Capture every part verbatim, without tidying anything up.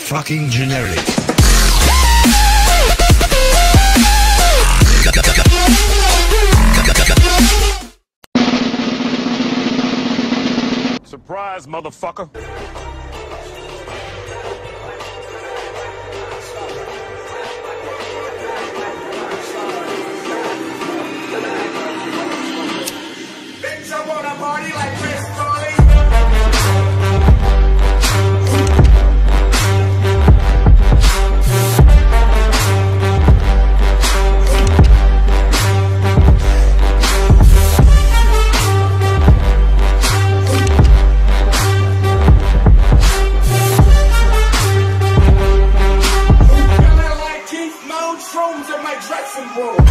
fucking generic. Surprise, motherfucker. Bitch, I wanna party like Chris Farley. Feeling like Keith Moon, shrooms in my dressing room.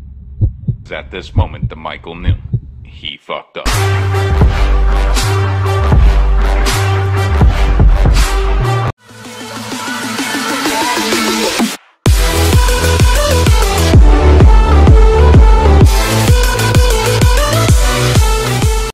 At this moment, the Michael knew he fucked up.